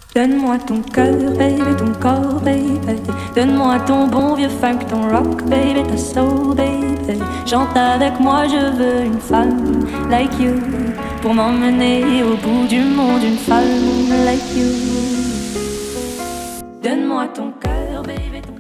Donne-moi ton cœur, baby, ton corps, baby. Donne-moi ton bon vieux funk, ton rock, baby, ta soul, baby. Chante avec moi, je veux une femme like you pour m'emmener au bout du monde, une femme like you. Donne-moi ton cœur, baby, ton